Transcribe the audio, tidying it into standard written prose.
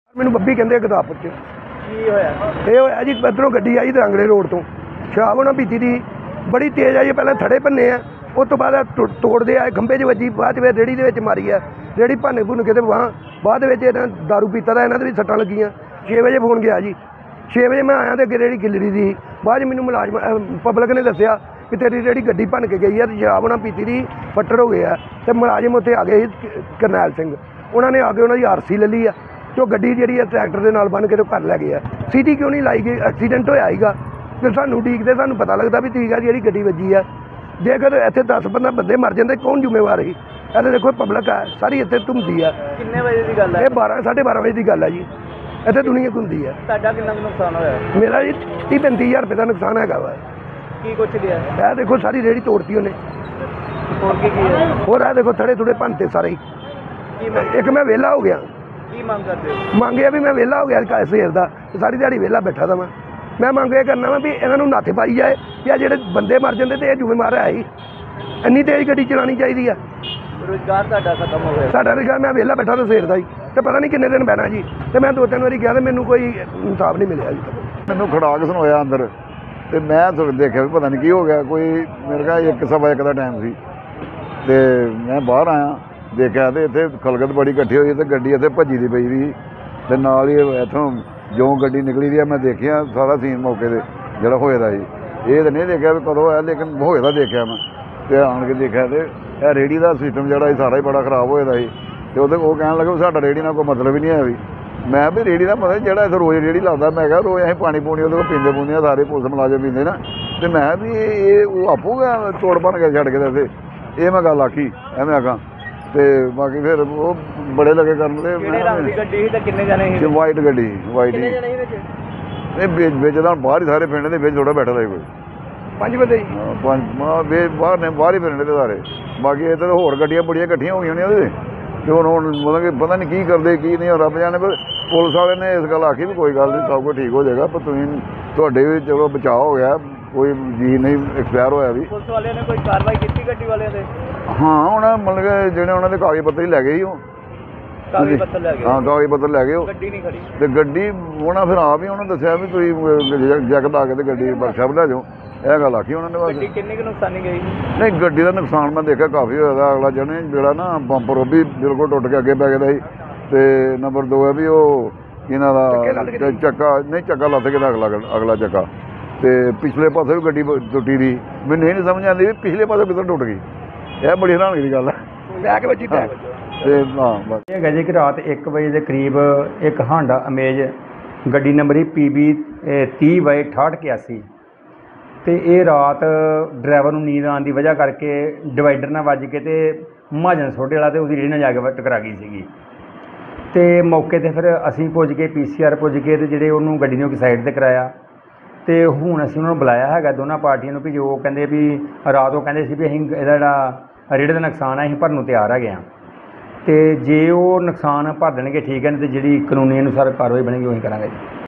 ਮੈਨੂੰ ਬੱਬੀ ਕਹਿੰਦੇ ਗੁਰਦਾਸਪੁਰ 'ਚ ਕੀ ਹੋਇਆ? ਇਹ ਹੋਇਆ ਜੀ ਇੱਧਰੋਂ ਗੱਡੀ ਆਈ ਦਰੰਗਲੇ ਰੋਡ ਤੋਂ ਸ਼ਰਾਬ ਉਹਨਾਂ ਪੀਤੀ ਦੀ ਬੜੀ ਤੇਜ਼ ਆਈ। ਪਹਿਲਾਂ ਥੜੇ ਭੰਨੇ ਆ, ਉਸ ਤੋਂ ਬਾਅਦ ਤੋੜਦੇ ਆਏ, ਖੰਭੇ 'ਚ ਵੱਜੀ, ਬਾਅਦ 'ਚ ਰੇਹੜੀ ਦੇ ਵਿੱਚ ਮਾਰੀ ਆ। ਰੇਹੜੀ ਭੰਨ ਭੁੰਨ ਕੇ ਤੇ ਬਾਅਦ ਵਿੱਚ ਇਹਨਾਂ ਦਾਰੂ ਪੀਤਾ ਦਾ, ਇਹਨਾਂ ਦੇ ਵੀ ਸੱਟਾਂ ਲੱਗੀਆਂ। 6 ਵਜੇ ਫੋਨ ਗਿਆ ਜੀ, 6 ਵਜੇ ਮੈਂ ਆਇਆ ਤੇ ਅੱਗੇ ਰੇਹੜੀ ਖਿਲਰੀ ਦੀ। ਬਾਅਦ 'ਚ ਮੈਨੂੰ ਮੁਲਾਜ਼ਮ ਪਬਲਿਕ ਨੇ ਦੱਸਿਆ ਕਿ ਤੇਰੀ ਰੇਹੜੀ ਗੱਡੀ ਭੰਨ ਕੇ ਗਈ ਆ ਤੇ ਸ਼ਰਾਬ ਉਹਨਾਂ ਪੀਤੀ ਦੀ ਫੱਟੜ ਹੋ ਗਏ ਆ। ਤੇ ਮੁਲਾਜ਼ਮ ਉੱਥੇ ਆ ਗਏ ਸੀ ਕਰਨੈਲ ਸਿੰਘ, ਉਹਨਾਂ ਨੇ ਆ ਕੇ ਉਹਨਾਂ ਦੀ ਆਰਸੀ ਲੈ ਲਈ ਆ ਤੇ ਉਹ ਗੱਡੀ ਜਿਹੜੀ ਆ ਟਰੈਕਟਰ ਦੇ ਨਾਲ ਬੰਨ੍ਹ ਕੇ ਤੇ ਘਰ ਲੈ ਗਏ ਆ। ਸੀਟੀ ਕਿਉਂ ਨਹੀਂ ਲਾਈ ਗਈ? ਐਕਸੀਡੈਂਟ ਹੋਇਆ ਸੀਗਾ ਤੇ ਸਾਨੂੰ ਉਡੀਕਦੇ, ਸਾਨੂੰ ਪਤਾ ਲੱਗਦਾ ਵੀ ਠੀਕ ਆ ਜਿਹੜੀ ਗੱਡੀ ਵੱਜੀ ਆ। ਜੇਕਰ ਇੱਥੇ 10-15 ਬੰਦੇ ਮਰ ਜਾਂਦੇ ਕੌਣ ਜ਼ਿੰਮੇਵਾਰ ਸੀ? ਇਹ ਤਾਂ ਦੇਖੋ ਪਬਲਿਕ ਆ ਸਾਰੀ ਇੱਥੇ ਘੁੰਮਦੀ ਆ। ਕਿੰਨੇ ਵਜੇ ਦੀ ਗੱਲ ਹੈ? ਇਹ 12-12:30 ਵਜੇ ਦੀ ਗੱਲ ਹੈ ਜੀ। ਇੱਥੇ ਦੁਨੀਆ ਘੁੰਮਦੀ ਆ। ਤੁਹਾਡਾ ਕਿੰਨਾ ਕੁ ਨੁਕਸਾਨ ਹੋਇਆ? ਮੇਰਾ ਜੀ 30-35 ਹਜ਼ਾਰ ਰੁਪਏ ਦਾ ਨੁਕਸਾਨ ਹੈਗਾ ਵਾ। ਕੀ ਕੁਛ ਗਿਆ? ਇਹ ਦੇਖੋ ਸਾਰੀ ਰੇਹੜੀ ਤੋੜਤੀ ਉਹਨੇ। ਹੋਰ ਕੀ ਹੈ? ਹੋਰ ਇਹ ਦੇਖੋ ਥੜੇ ਥੁੜੇ ਭੰਨਤੇ ਸਾਰੇ ਹੀ। ਇੱਕ ਮੈਂ ਵਿਹਲਾ ਹੋ ਗਿਆ। ਕੀ ਮੰਗ ਕਰਦੇ ਹੋ? ਮੰਗਿਆ ਵੀ ਮੈਂ ਵਿਹਲਾ ਹੋ ਗਿਆ ਸਵੇਰ ਦਾ ਤੇ ਸਾਰੀ ਦਿਹਾੜੀ ਵਿਹਲਾ ਬੈਠਾ ਦਾ ਮੈਂ ਮੰਗ ਇਹ ਕਰਨਾ ਵਾ ਵੀ ਇਹਨਾਂ ਨੂੰ ਨੱਥ ਪਾਈ ਜਾਏ ਕਿ ਆ ਜਿਹੜੇ ਬੰਦੇ ਮਰ ਜਾਂਦੇ ਤੇ ਇਹ ਜ਼ਿੰਮੇਵਾਰ ਹੈ ਹੀ। ਇੰਨੀ ਤੇਜ਼ ਗੱਡੀ ਚਲਾਉਣੀ ਚਾਹੀਦੀ ਆ। ਰੁਜ਼ਗਾਰ ਤੁਹਾਡਾ ਖਤਮ ਹੋ ਗਿਆ? ਸਾਡਾ ਰੁਜ਼ਗਾਰ, ਮੈਂ ਵਿਹਲਾ ਬੈਠਾ ਤਾਂ ਸਵੇਰ ਦਾ ਹੀ ਤੇ ਪਤਾ ਨਹੀਂ ਕਿੰਨੇ ਦਿਨ ਬਹਿਣਾ ਜੀ। ਤੇ ਮੈਂ 2-3 ਵਾਰੀ ਗਿਆ ਤੇ ਮੈਨੂੰ ਕੋਈ ਇਨਸਾਫ ਨਹੀਂ ਮਿਲਿਆ ਜੀ। ਮੈਨੂੰ ਖੜਾਕ ਸੁਣਾਇਆ ਅੰਦਰ ਤੇ ਮੈਂ ਦੇਖਿਆ ਵੀ ਪਤਾ ਨਹੀਂ ਕੀ ਹੋ ਗਿਆ। ਕੋਈ ਮੇਰੇ ਕੋਲ 1-1:15 ਦਾ ਟਾਈਮ ਸੀ ਤੇ ਮੈਂ ਬਾਹਰ ਆਇਆ, ਦੇਖਿਆ ਤੇ ਇੱਥੇ ਖਲਗਤ ਬੜੀ ਇਕੱਠੀ ਹੋਈ ਤੇ ਗੱਡੀ ਇੱਥੇ ਭੱਜੀ ਦੀ ਪਈ ਦੀ ਤੇ ਨਾਲ ਹੀ ਇੱਥੋਂ ਜੋ ਗੱਡੀ ਨਿਕਲੀ ਦੀ ਆ। ਮੈਂ ਦੇਖਿਆ ਸਾਰਾ ਸੀਨ ਮੌਕੇ 'ਤੇ ਜਿਹੜਾ ਹੋਏ ਦਾ ਸੀ। ਇਹ ਤਾਂ ਨਹੀਂ ਦੇਖਿਆ ਵੀ ਕਦੋਂ ਹੋਇਆ, ਲੇਕਿਨ ਹੋਏ ਦਾ ਦੇਖਿਆ ਮੈਂ ਤੇ ਆਣ ਕੇ ਦੇਖਿਆ ਤੇ ਇਹ ਰੇਹੜੀ ਦਾ ਸਿਸਟਮ ਜਿਹੜਾ ਸੀ ਸਾਰਾ ਹੀ ਬੜਾ ਖ਼ਰਾਬ ਹੋਏ ਦਾ ਸੀ। ਤੇ ਉਹ ਕਹਿਣ ਲੱਗੇ ਵੀ ਸਾਡਾ ਰੇਹੜੀ ਨਾਲ ਕੋਈ ਮਤਲਬ ਹੀ ਨਹੀਂ ਹੈ ਵੀ। ਮੈਂ ਵੀ ਰੇਹੜੀ ਦਾ ਮਤਲਬ ਜਿਹੜਾ ਇੱਥੇ ਰੋਜ਼ ਰੇਹੜੀ ਲਾਉਂਦਾ, ਮੈਂ ਕਿਹਾ ਰੋਜ਼ ਅਸੀਂ ਪਾਣੀ ਪੂਣੀ ਉਹਦੇ ਕੋਲ ਪੀਂਦੇ ਪੂੰਦੇ ਆ, ਸਾਰੇ ਪੁਲਿਸ ਮੁਲਾਜ਼ਮ ਪੀਂਦੇ ਨਾ। ਤੇ ਮੈਂ ਵੀ ਇਹ ਉਹ ਆਪੂਗਾ ਤੋੜ ਬਣ ਕੇ ਛੱਡ ਕੇ ਇੱਥੇ, ਇਹ ਮੈਂ ਗੱਲ ਆਖੀ ਐਵੇਂ ਆਖਾਂ। ਤੇ ਬਾਕੀ ਫਿਰ ਉਹ ਬੜੇ ਲੱਗੇ ਕਰਨ ਤੇ ਕਿਹੜੇ ਰੰਗ ਦੀ ਗੱਡੀ ਸੀ ਤੇ ਕਿੰਨੇ ਜਣੇ ਸੀ? ਵਾਈਟ ਗੱਡੀ, ਵਾਈਟ ਕਿੰਨੇ ਹੀ। ਜਣੇ ਸੀ ਵਿੱਚ? ਇਹ ਵਿੱਚ ਤਾਂ ਬਾਹਰ ਹੀ ਸਾਰੇ ਪਿੰਡ ਦੇ ਵਿੱਚ ਥੋੜਾ ਬੈਠਾ ਦਾ ਕੋਈ 5 ਬੰਦੇ ਜੀ। ਬਾਹਰ ਹੀ ਪਿੰਡ ਦੇ ਸਾਰੇ। ਬਾਕੀ ਇੱਥੇ ਤਾਂ ਹੋਰ ਗੱਡੀਆਂ ਬੜੀਆਂ ਇਕੱਠੀਆਂ ਹੋ ਗਈਆਂ ਨੇ ਉਹਦੇ ਤੇ ਹੁਣ ਮਤਲਬ ਕਿ ਪਤਾ ਨਹੀਂ ਕੀ ਕਰਦੇ ਕੀ ਨਹੀਂ, ਰੱਬ ਜਾਣੇ। ਪਰ ਪੁਲਿਸ ਵਾਲੇ ਨੇ ਇਸ ਗੱਲ ਆਖੀ ਵੀ ਕੋਈ ਗੱਲ ਨਹੀਂ, ਸਭ ਕੁਝ ਠੀਕ ਹੋ ਜਾਏਗਾ। ਪਰ ਤੁਹਾਡੇ ਵੀ ਚਲੋ ਬਚਾਅ ਹੋ ਗਿਆ, ਕੋਈ ਜੀ ਨਹੀਂ ਐਕਸਪਾਇਰ ਹੋਇਆ ਵੀ। ਪੁਲਿਸ ਵਾਲਿਆਂ ਨੇ ਕੋਈ ਕਾਰਵਾਈ ਕੀਤੀ ਗੱਡੀ ਵਾਲਿਆਂ ਤੇ? ਹਾਂ, ਉਹਨਾਂ ਮਤਲਬ ਕਿ ਜਿਹੜੇ ਉਹਨਾਂ ਦੇ ਕਾਗਜ਼ ਪੱਤਰ ਹੀ ਲੈ ਗਏ ਸੀ ਉਹ। ਕਾਗਜ਼ ਪੱਤਰ ਲੈ ਗਏ? ਹਾਂ, ਕਾਗਜ਼ ਪੱਤਰ ਲੈ ਗਏ ਉਹ। ਗੱਡੀ ਨਹੀਂ ਖੜੀ? ਤੇ ਗੱਡੀ ਉਹਨਾਂ ਫਿਰ ਆਪ ਹੀ ਉਹਨਾਂ ਦੱਸਿਆ ਵੀ ਤੁਸੀਂ ਜੈਕਟ ਲਾ ਕੇ ਤੇ ਗੱਡੀ ਵਰਕਸ਼ਾਪ ਲੈ ਜਾਓ, ਇਹ ਗੱਲ ਆਖੀ ਉਹਨਾਂ ਨੇ ਬਸ। ਗੱਡੀ ਕਿੰਨੀ ਕੁ ਨੁਕਸਾਨੀ ਗਈ? ਨਹੀਂ, ਗੱਡੀ ਦਾ ਨੁਕਸਾਨ ਮੈਂ ਦੇਖਿਆ ਕਾਫੀ ਹੋਇਆ ਦਾ। ਅਗਲਾ ਜਣੇ ਜਿਹੜਾ ਨਾ ਬੰਪਰ ਉਹ ਵੀ ਬਿਲਕੁਲ ਟੁੱਟ ਕੇ ਅੱਗੇ ਪੈ ਗਿਆ ਸੀ। ਤੇ ਨੰਬਰ 2 ਹੈ ਵੀ ਉਹ ਇਹਨਾਂ ਦਾ ਚੱਕਾ ਨਹੀਂ, ਚੱਕਾ ਲੱਥ ਗਿਆ ਅਗਲਾ ਚੱਕਾ। ਤੇ ਪਿਛਲੇ ਪਾਸੇ ਵੀ ਗੱਡੀ ਟੁੱਟੀ ਦੀ। ਮੈਨੂੰ ਇਹ ਨਹੀਂ ਸਮਝ ਆਉਂਦੀ ਵੀ ਪਿਛਲੇ ਪਾਸੇ ਕਿੱਧਰ ਟੁੱਟ ਗਈ। ਇਹ ਬੜੀ ਹੈਰਾਨਗੀ ਦੀ ਗੱਲ ਹੈ। ਬੈਕ ਵੱਜੀ ਬੈਕ। ਤੇ ਹਾਂ ਬਸ ਇਹ ਹੈਗਾ ਜੀ ਕਿ ਰਾਤ 1 ਵਜੇ ਦੇ ਕਰੀਬ ਇੱਕ ਹਾਂਡਾ ਅਮੇਜ ਗੱਡੀ ਨੰਬਰ PB 30/6881 ਤੇ ਇਹ ਰਾਤ ਡਰਾਈਵਰ ਨੂੰ ਨੀਂਦ ਆਉਣ ਦੀ ਵਜ੍ਹਾ ਕਰਕੇ ਡਿਵਾਈਡਰ ਨਾਲ ਵੱਜ ਕੇ ਤੇ ਮਹਾਜਨ ਸੋਡੇ ਵਾਲਾ ਤੇ ਉਹਦੀ ਰੇਹੜੀ ਨਾਲ ਜਾ ਕੇ ਟਕਰਾ ਗਈ ਸੀਗੀ। ਤੇ ਮੌਕੇ 'ਤੇ ਫਿਰ ਅਸੀਂ ਪੁੱਜ ਕੇ PCR ਪੁੱਜ ਕੇ ਤੇ ਜਿਹੜੇ ਉਹਨੂੰ ਗੱਡੀ ਨੂੰ ਇੱਕ ਸਾਈਡ 'ਤੇ ਕਰਾਇਆ। ਤੇ ਹੁਣ ਅਸੀਂ ਉਹਨਾਂ ਨੂੰ ਬੁਲਾਇਆ ਹੈਗਾ ਦੋਨਾਂ ਪਾਰਟੀਆਂ ਨੂੰ ਵੀ ਜੋ ਕਹਿੰਦੇ ਵੀ ਰਾਤ ਉਹ ਕਹਿੰਦੇ ਸੀ ਵੀ ਅਸੀਂ ਇਹਦਾ ਜਿਹੜਾ ਰੇਹੜੀ ਦਾ ਨੁਕਸਾਨ ਹੈ ਅਸੀਂ ਭਰਨ ਨੂੰ ਤਿਆਰ ਹੈਗੇ ਹਾਂ। ਤੇ ਜੇ ਉਹ ਨੁਕਸਾਨ ਭਰ ਦੇਣਗੇ ਠੀਕ ਹੈ, ਨਹੀਂ ਤੇ ਜਿਹੜੀ ਕਾਨੂੰਨੀ ਅਨੁਸਾਰ ਕਾਰਵਾਈ ਬਣੇਗੀ ਉਹੀ ਕਰਾਂਗੇ ਜੀ।